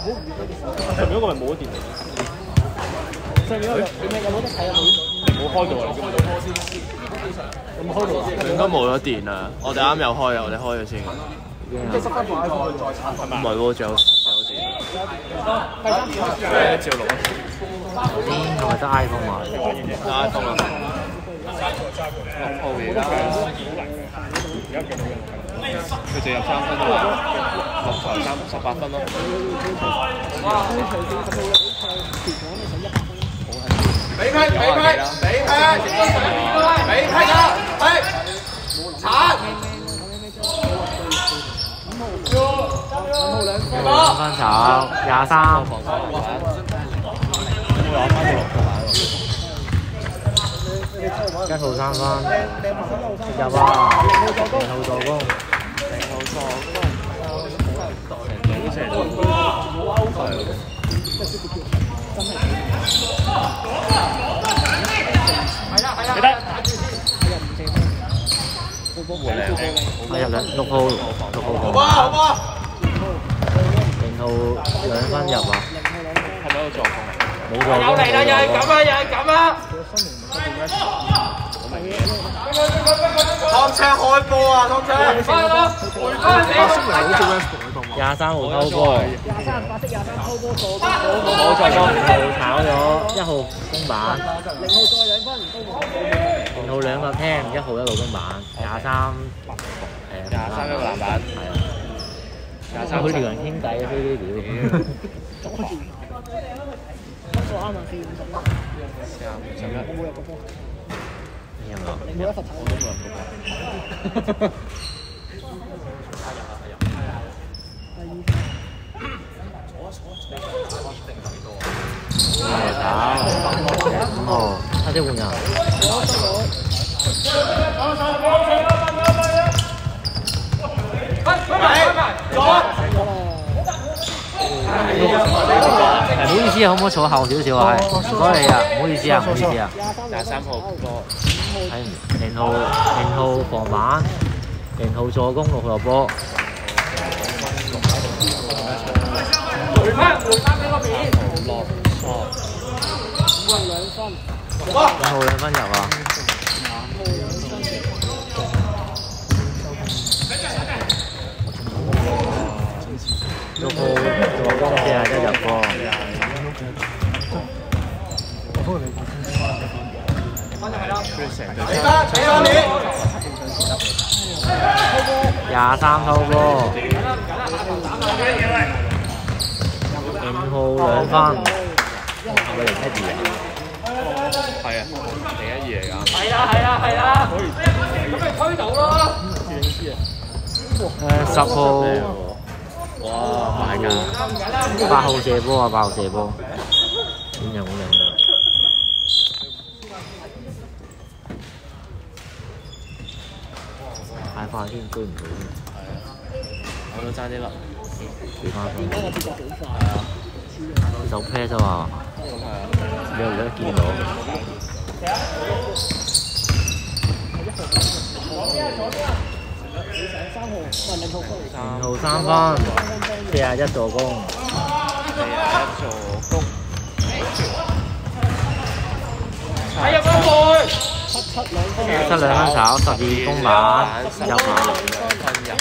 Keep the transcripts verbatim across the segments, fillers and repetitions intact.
上面嗰個咪冇咗電力。上面嗰個點解有冇得睇啊？冇開到啊！有冇開到啊？ 應該冇咗電啦，我哋啱又開啊，我哋開咗先。 即係塞翻部 iPhone 再插係咪？ 唔係喎，仲有仲有電。誒，照錄啊！ 邊係咪得 iPhone 啊？ 得 iPhone 啦。六號而家，佢淨入三分啫嘛，六台三十八分咯。 俾批俾批俾批俾批㗎，係鏟。 兩分炒廿三。一號三分入啊！零號助攻， 零號助攻，成成成係啦係啦， 我入兩六號六號好啊好啊！ 零號兩分入啊！ 係咪有助攻啊？ 冇助攻。 又嚟啦！又係咁啊！又係咁啊！湯車開波啊！湯車，回翻你！ 廿三號偷波， 廿三白色廿三偷波助攻， 冇助攻，零號炒咗一號公板， 零號再兩分，都冇。 零號兩個聽，一號一路公板，廿三誒廿三一個籃板， 係啊， 廿三佢條人傾偈啊，飛飛屌。 我啱啊，四五十啦。 四廿五十一。 我冇入過波。 你有冇？ 你冇一罰球。 我都冇入過波。 係打五號，黑色換人。唔好意思啊，可唔可以坐後少少啊？係，唔該你啊，唔好意思啊，唔好意思啊。 廿三號波， 睇唔零號零號防板，零號助攻，六號入波。 回翻回翻俾個面。 落錯。 兩分。 五號兩分入啊！六號助攻四廿一入波。廿三偷波。五號兩分。係咪零一二啊？ 係啊，零一二嚟㗎。 係啦係啦係啦，咁咪推到咯。 誒十號， 哇，快㗎！ 八號射波啊！八號射波，點又好靚㗎！太快先追唔到。 係啊，我都爭啲甩。 追翻分。 嗰個節奏好快。 係啊。 就 pair 啫嘛， 咁係啊。 你又而家見到。零號三分，四廿一助攻。 四廿一助攻。 睇入個門。 七七兩分。 七兩分炒，十二公板入埋。 分入。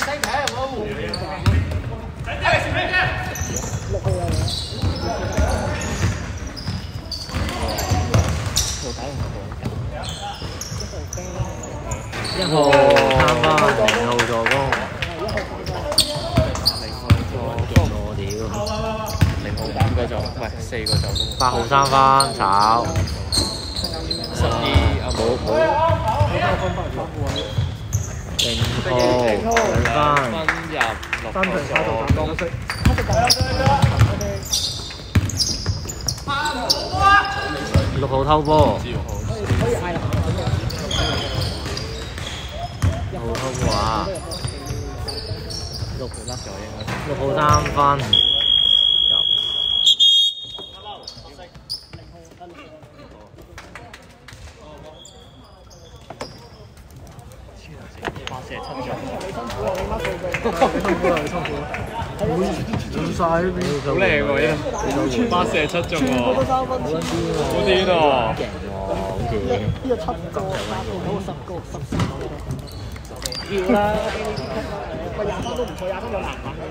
六號有。 一號三分，零號助攻。 零號助攻， 我屌！ 零號五個助，唔係四個助攻。 八號三分炒。 十二啊冇冇。 零號兩分。 分入六個助攻。 六號偷波。 可以嗌啦。 六號偷波啊！ 六號甩咗應該。 六號三分入。 八射七咗。 你辛苦啦，你媽數據。你辛苦啦，你辛苦啦。 滿晒呢邊， 好靚喎呢度，八射七中喎， 好好癲喎！ 勁喎，好似呢個七個八個九個十個十四個要啦，喂廿三都唔錯，廿三有籃板嘅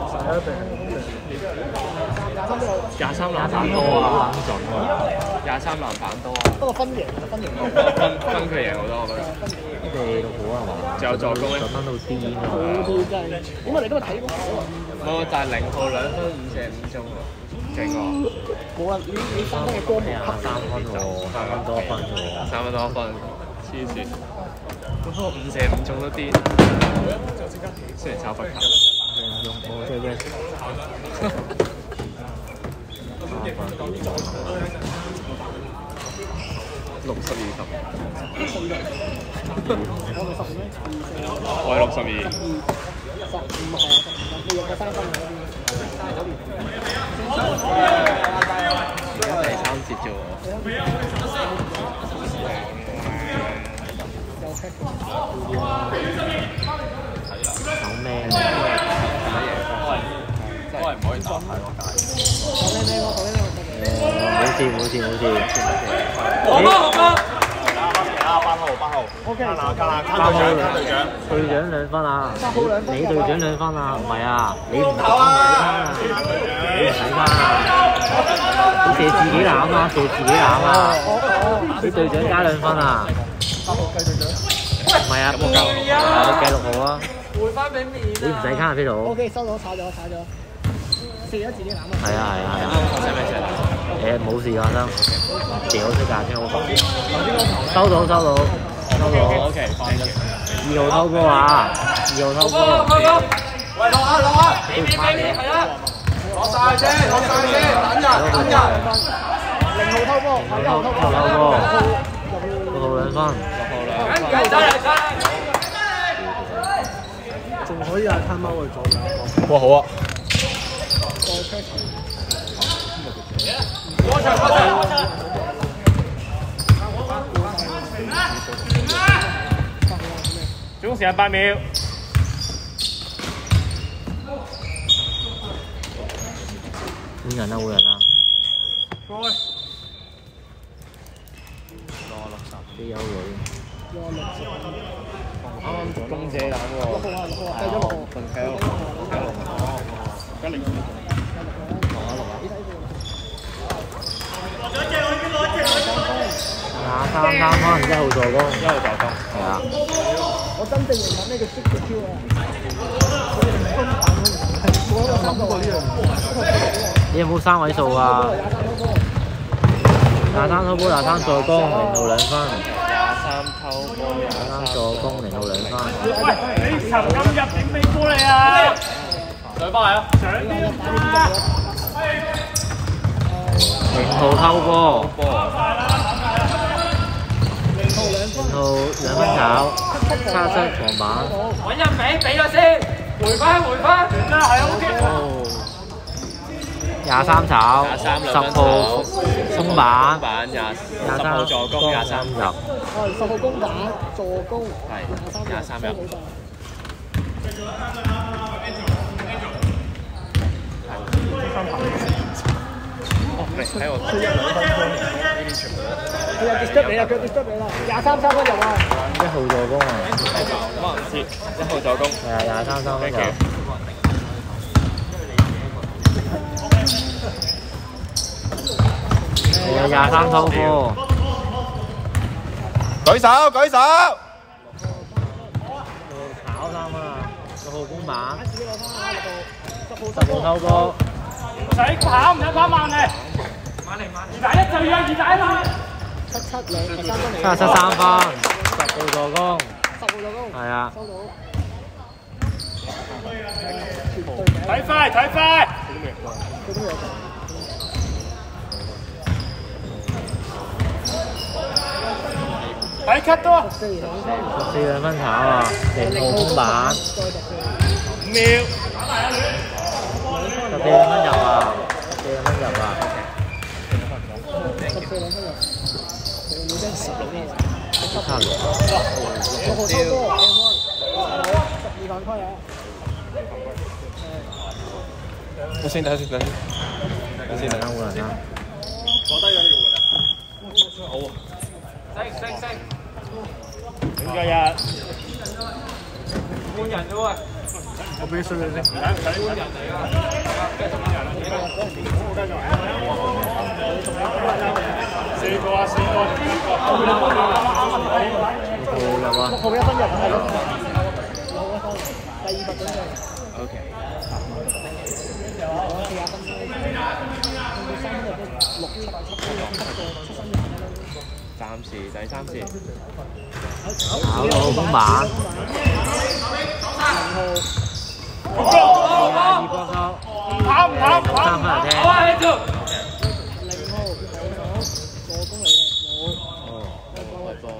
喎， 廿三籃板多啊，廿三籃板多啊， 不過分贏分贏分分佢贏好多我覺得。 你哋老虎係嘛？ 仲有助攻咧， 助攻到癲好喎！ 啲真係，點解你今日睇嗰個啊？ 冇，但係零號兩分五射五中喎，勁喎！ 冇啊，你你三分嘅歌冇係啊，三分喎，三分多分啫喎。 三分多分，黐線！嗰個五射五中都癲，雖然抄罰球。 用我即係咩？ 六十二十， 我咪十五咩？ 我係六十二。 十五係啊，你入個三分嗰邊， 而家第三節啫喎。 有 check。 手咩？ 真係唔可以打太多界。 講咩咩？我講咩我冇事冇事冇事。 我幫我幫。 八號八號。 O K。 八號隊長，隊長兩分啊！你你隊長兩分啊？唔係啊，你唔打唔使分啊！你唔使分啊！你射自己籃啊，射自己籃啊！你隊長加兩分啊！ 八號計隊長。 唔係啊，冇計，我計六號啊！ 回翻俾面。 你唔使卡啊，邊度 O K，收咗，炒咗，炒咗。射咗自己籃啊！ 係啊係啊係啊！ 使唔使誒冇事發生，掉出架先好快。收到收到收到。 O K， 二號偷波啊！二號偷波。 喂，落啊落啊！ 俾面俾面，係啊！ 攞晒先，攞晒先，等人等人。 零號偷波，一號偷波， 偷波。六號兩分。 六號兩分。 仲可以係攤貓去做。 哇好啊！ 過場過場。總時間八秒。 換人啦換人啦。啲優女。 啱啱公姐攬喎。 六號啊六號啊，計咗六號。 計六號，計六號。加零。 廿三三分，一號助攻， 一號助攻， 係啊。 我真正認同呢個積極 Q 啊！冇一個三個呢樣。 你有冇三位數啊？廿三偷波，廿三助攻，零號兩分。 廿三偷波， 廿三助攻，零號兩分。 喂，你沉咁入點俾波你啊？上翻嚟啊！上啲零號偷波， 波。 零號兩分炒，差失黃板。 揾人俾，俾咗先，回翻回翻，真係 O K。 廿三炒，十號鬆板， 板廿廿三號助攻，廿三入。 哦，十號攻板助攻， 係廿三入。哦，嚟睇我。 佢又 disturb 你啦，佢 disturb 你啦，廿三三分入啊！ 一號助攻啊！ 咁啊唔知，一號助攻。 係啊，廿三三分入。係啊，廿三偷波。 舉手舉手。 炒三啊！六號攻板， 自己攞翻啊！六號， 十號偷波。 唔使跑，唔使跑慢嚟。慢嚟慢嚟。二打一就要二打一啦。 七七兩，第三分嚟。 七十七三分，十號助攻。 十號助攻。 係啊。 收到。 睇快睇快。 佢都有。 睇 cut 多。 十四兩分。 十四兩分炒啊！零號攻板。 五秒。 十四兩分入啊！十四兩分入啊！ 十四兩分入。你真十六咩？ 差唔多。 六號偷波 ，M one，十二犯規啊！ 等先，等先，等先，等先， 等下換人啦。 坐低咗要換啊！好啊！升升升！ 點解呀？ 換人啫喎！ 我俾水你先。唔使唔使換人嚟㗎，繼續換人啦！四個啊，四個。 六號一分入係六號一分，第二罰準 O K。 我四廿分鐘，到三分入都六七七個七分入。 暫時第三次。 好老公版。 二波收。跑唔跑？跑唔跑？好啊，你做。 零號右手助攻嚟嘅，冇。 哦，開波。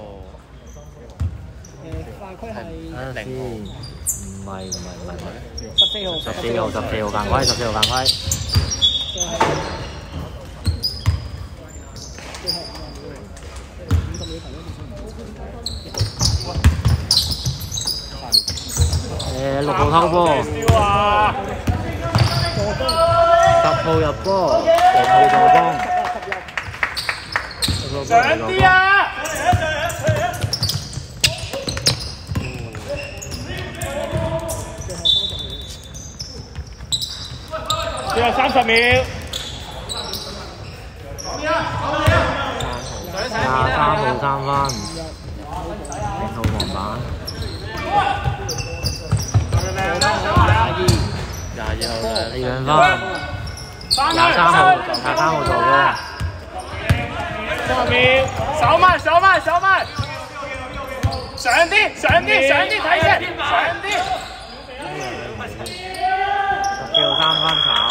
誒犯規係零號。唔係唔係唔係。 十四號。 十四號十四號犯規，十四號犯規。誒六號偷波，十號入波，六號助攻， 上啲啊！最後三十秒。 廿三號三分，零號黃板。 廿二號兩兩分，廿三號廿三號助攻。 三十秒，手慢手慢手慢，上啲上啲上啲睇先，上啲。 十四號三分球。